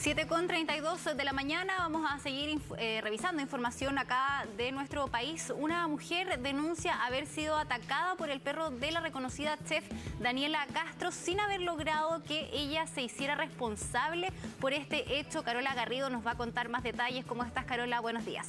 7:32 de la mañana, vamos a seguir revisando información acá de nuestro país. Una mujer denuncia haber sido atacada por el perro de la reconocida chef Daniela Castro sin haber logrado que ella se hiciera responsable por este hecho. Carola Garrido nos va a contar más detalles. ¿Cómo estás, Carola? Buenos días.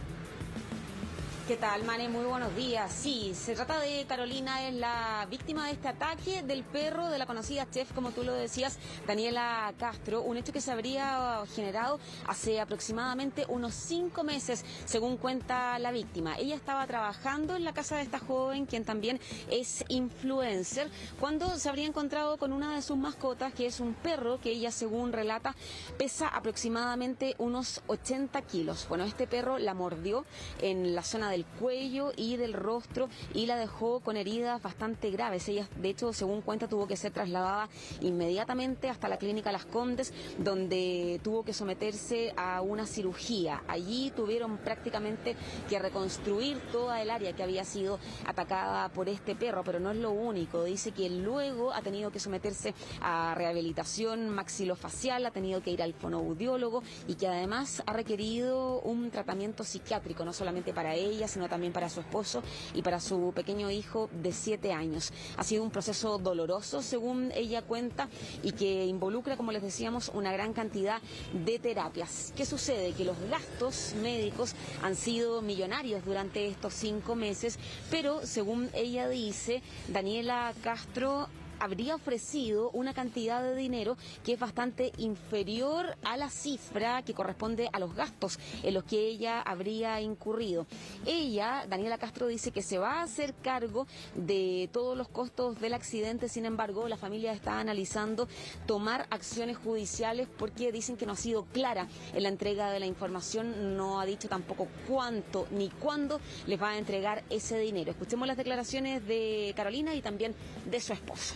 ¿Qué tal, Mane? Muy buenos días. Sí, se trata de Carolina, es la víctima de este ataque del perro de la conocida chef, como tú lo decías, Daniela Castro. Un hecho que se habría generado hace aproximadamente unos 5 meses, según cuenta la víctima. Ella estaba trabajando en la casa de esta joven, quien también es influencer, cuando se habría encontrado con una de sus mascotas, que es un perro que ella, según relata, pesa aproximadamente unos 80 kilos. Bueno, este perro la mordió en la zona del cuello y del rostro y la dejó con heridas bastante graves. Ella, de hecho, según cuenta, tuvo que ser trasladada inmediatamente hasta la clínica Las Condes, donde tuvo que someterse a una cirugía. Allí tuvieron prácticamente que reconstruir toda el área que había sido atacada por este perro, pero no es lo único. Dice que luego ha tenido que someterse a rehabilitación maxilofacial, ha tenido que ir al fonoaudiólogo y que además ha requerido un tratamiento psiquiátrico, no solamente para ella, sino también para su esposo y para su pequeño hijo de 7 años. Ha sido un proceso doloroso, según ella cuenta, y que involucra, como les decíamos, una gran cantidad de terapias. ¿Qué sucede? Que los gastos médicos han sido millonarios durante estos 5 meses, pero según ella dice, Daniela Castro habría ofrecido una cantidad de dinero que es bastante inferior a la cifra que corresponde a los gastos en los que ella habría incurrido. Ella, Daniela Castro, dice que se va a hacer cargo de todos los costos del accidente. Sin embargo, la familia está analizando tomar acciones judiciales porque dicen que no ha sido clara en la entrega de la información, no ha dicho tampoco cuánto ni cuándo les va a entregar ese dinero. Escuchemos las declaraciones de Carolina y también de su esposo.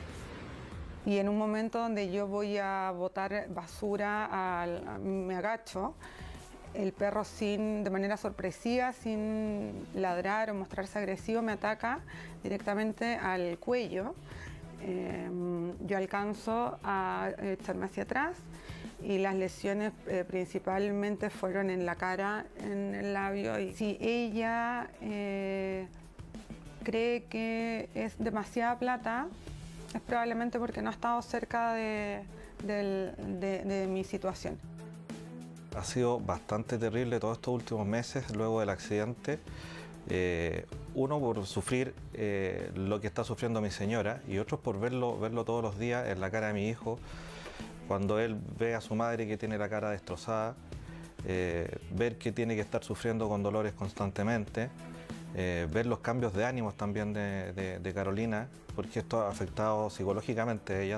Y en un momento donde yo voy a botar basura, me agacho, el perro de manera sorpresiva, sin ladrar o mostrarse agresivo, me ataca directamente al cuello. Yo alcanzo a echarme hacia atrás y las lesiones principalmente fueron en la cara, en el labio. Y si ella cree que es demasiada plata, es probablemente porque no ha estado cerca de mi situación. Ha sido bastante terrible todos estos últimos meses luego del accidente. Uno por sufrir lo que está sufriendo mi señora y otros por verlo todos los días en la cara de mi hijo. Cuando él ve a su madre que tiene la cara destrozada, ver que tiene que estar sufriendo con dolores constantemente. Ver los cambios de ánimos también de Carolina, porque esto ha afectado psicológicamente a ella.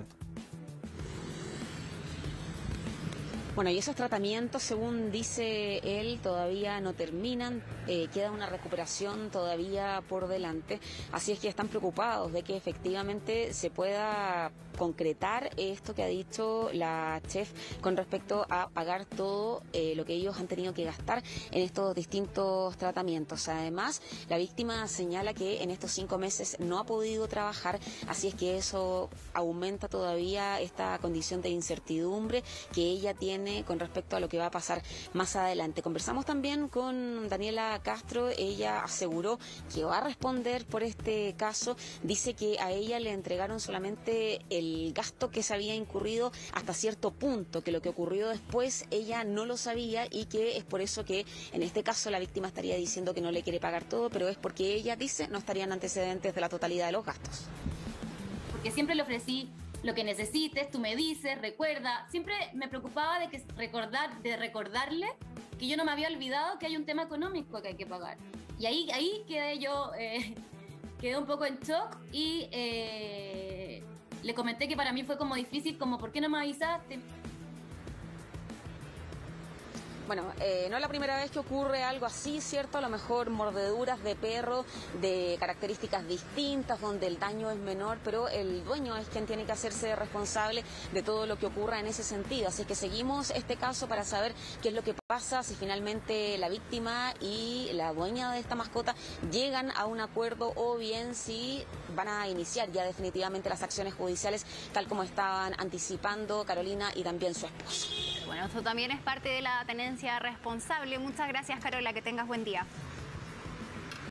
Bueno, y esos tratamientos, según dice él, todavía no terminan, queda una recuperación todavía por delante, así es que están preocupados de que efectivamente se pueda concretar esto que ha dicho la chef con respecto a pagar todo lo que ellos han tenido que gastar en estos distintos tratamientos. Además, la víctima señala que en estos 5 meses no ha podido trabajar, así es que eso aumenta todavía esta condición de incertidumbre que ella tiene con respecto a lo que va a pasar más adelante. Conversamos también con Daniela Castro, ella aseguró que va a responder por este caso, dice que a ella le entregaron solamente el gasto que se había incurrido hasta cierto punto, que lo que ocurrió después ella no lo sabía y que es por eso que en este caso la víctima estaría diciendo que no le quiere pagar todo, pero es porque ella dice no estarían antecedentes de la totalidad de los gastos. Porque siempre le ofrecí lo que necesites, tú me dices, recuerda. Siempre me preocupaba de recordarle que yo no me había olvidado que hay un tema económico que hay que pagar. Y ahí quedé yo, quedé un poco en shock y le comenté que para mí fue como difícil, como ¿por qué no me avisaste? Bueno, no es la primera vez que ocurre algo así, ¿cierto? A lo mejor mordeduras de perro de características distintas, donde el daño es menor, pero el dueño es quien tiene que hacerse responsable de todo lo que ocurra en ese sentido. Así que seguimos este caso para saber qué es lo que pasa, si finalmente la víctima y la dueña de esta mascota llegan a un acuerdo o bien si van a iniciar ya definitivamente las acciones judiciales, tal como estaban anticipando Carolina y también su esposo. Bueno, esto también es parte de la tenencia responsable. Muchas gracias, Carola, que tengas buen día.